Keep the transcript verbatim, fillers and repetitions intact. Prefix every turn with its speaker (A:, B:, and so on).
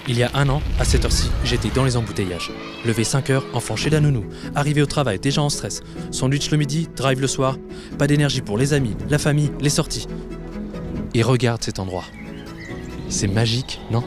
A: Il y a un an, à cette heure-ci, j'étais dans les embouteillages. Levé cinq heures, enfant chez la nounou. Arrivé au travail, déjà en stress. Sandwich le midi, drive le soir. Pas d'énergie pour les amis, la famille, les sorties. Et regarde cet endroit. C'est magique, non ?